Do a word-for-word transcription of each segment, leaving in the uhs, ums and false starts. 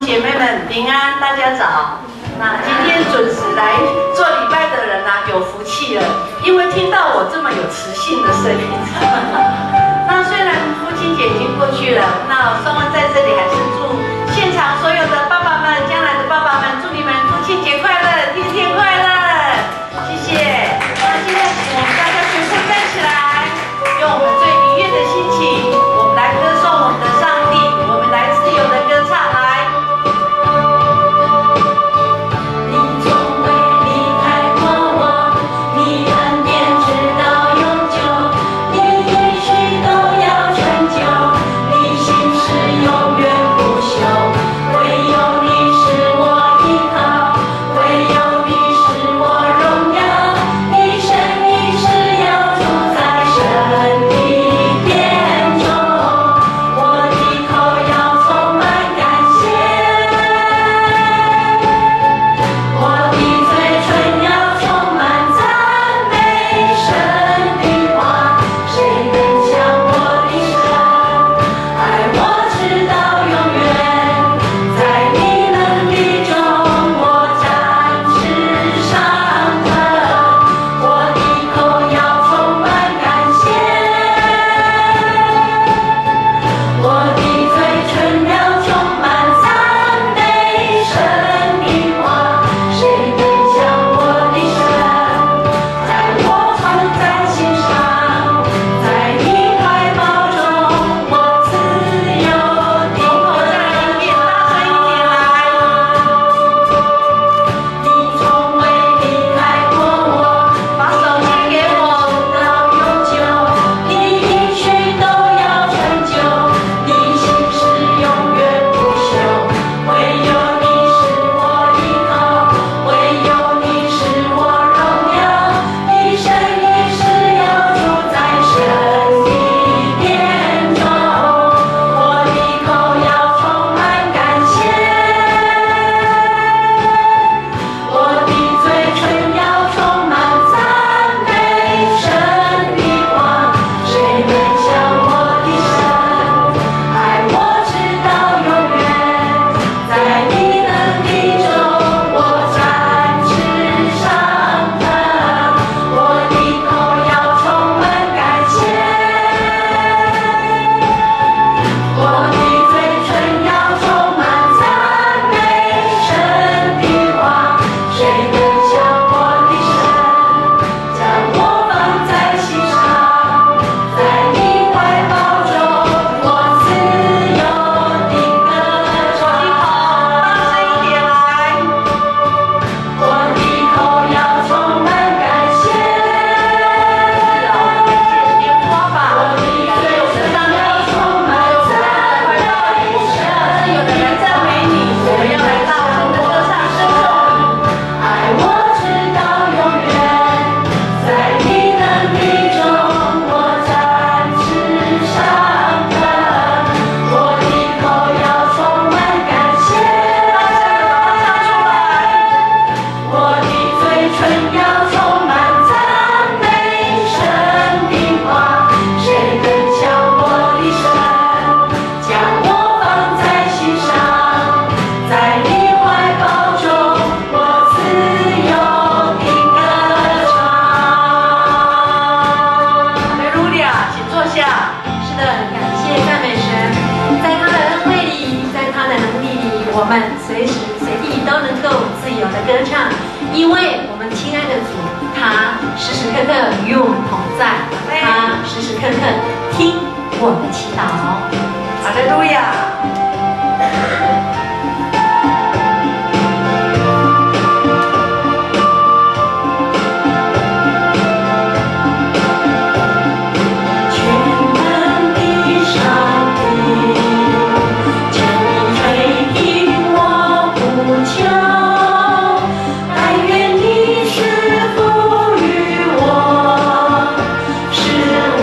姐妹们平安，大家早。那今天准时来做礼拜的人啊，有福气了，因为听到我这么有磁性的声音。那虽然父亲节已经过去了，那双恩在这里还是祝现场所有的爸爸们、将来的爸爸们，祝你们父亲节快乐，天天快乐。谢谢。那现在请我们大家全部站起来，用我们最愉悦的心情，我们来歌颂我们的上帝，我们来自由的歌唱来。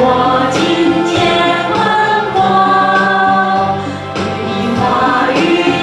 雨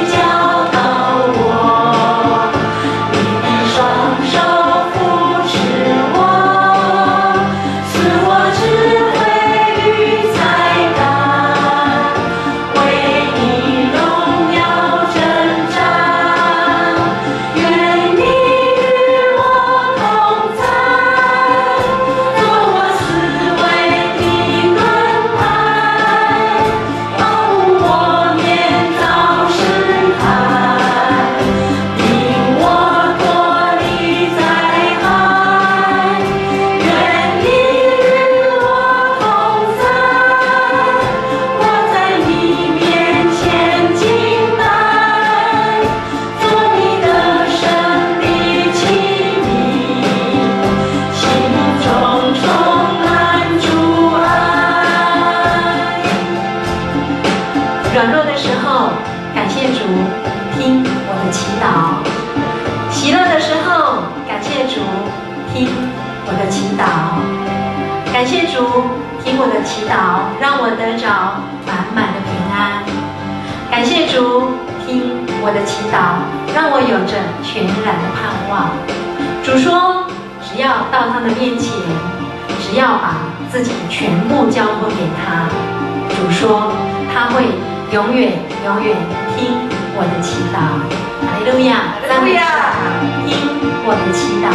祷。喜乐的时候，感谢主听我的祈祷，感谢主听我的祈祷，让我得着满满的平安。感谢主听我的祈祷，让我有着全然的盼望。主说，只要到他的面前，只要把自己全部交托给他，主说他会永远永远听我的祈祷。哈利路亚，赞美主，听我的祈祷。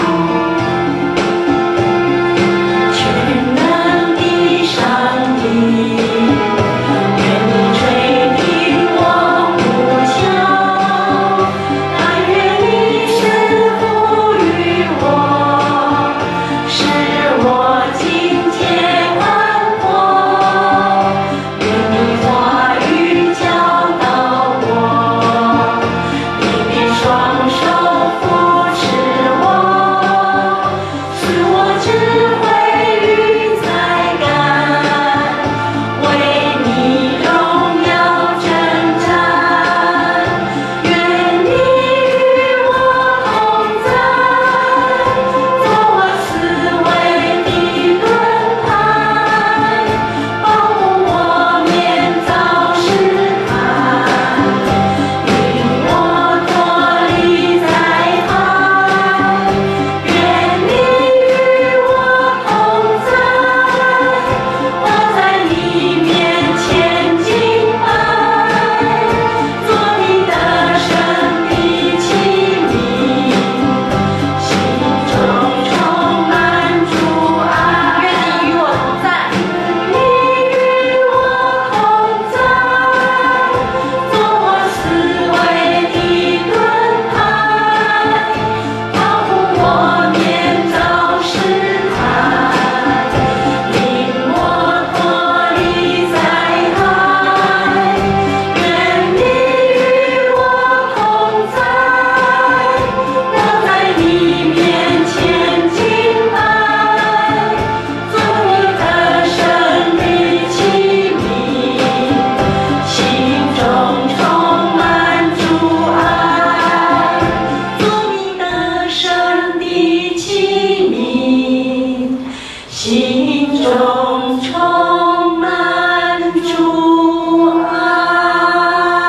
全能的上帝，愿你垂听我呼求，但愿你赐福于我，使我境界宽阔。愿你话语教导我，你的双手扶持我，使我智慧与才干，为你荣耀征战。愿你与我同在，做我思维的盾牌，保护我免遭试探，引我脱离灾害。愿你与我同在，我在你面前敬拜，做你的神的器皿，心中充满主爱。愿你与我同在，你与我同在，做我思维的盾牌，保护我免遭试探，引我脱离灾害。愿你与我同在，我在你面前敬拜，做你的神的器皿，心中充满主爱，做你的神的器皿，心中充满主爱。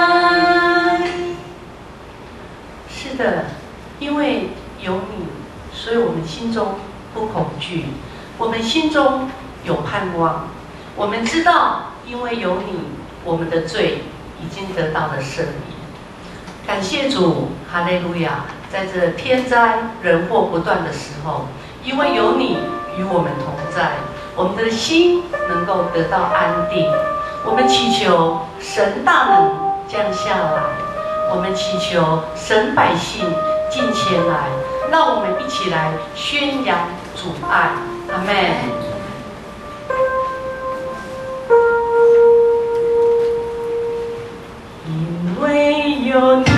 是的，因为有你，所以我们心中不恐惧，我们心中有盼望。我们知道，因为有你，我们的罪已经得到了赦免。感谢主，哈利路亚！在这天灾人祸不断的时候，因为有你与我们同在，我们的心能够得到安定。我们祈求神大能降下来，我们祈求神百姓进前来，让我们一起来宣扬主爱。阿们。因为有你，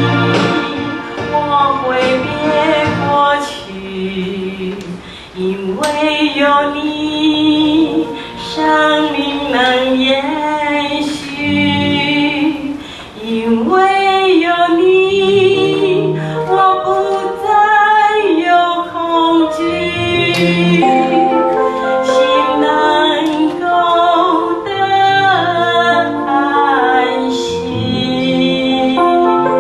我会别过去；因为有你，生命能延续；因为有你，我不再有恐惧，心能够得安息。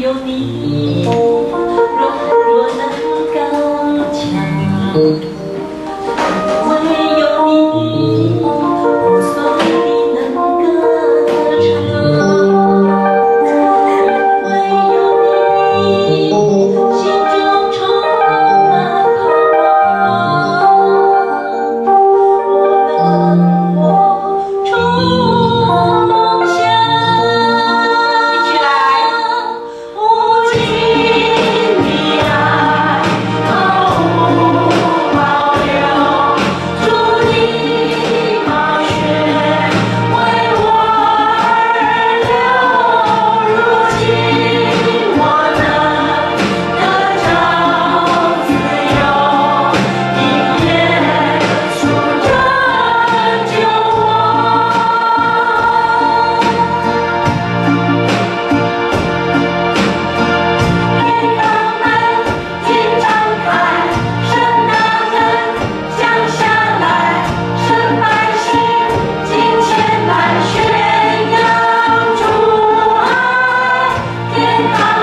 有你，若若能刚强，唯有你，我所以能歌唱，唯有你，心中充满盼望，我能握住梦想。一起来，无尽的爱，毫无保留，主的宝血为我而流。如今我能得着自由，因耶稣拯救我。天堂门紧张开，神大人降下来，神百姓进前来宣扬主爱。天堂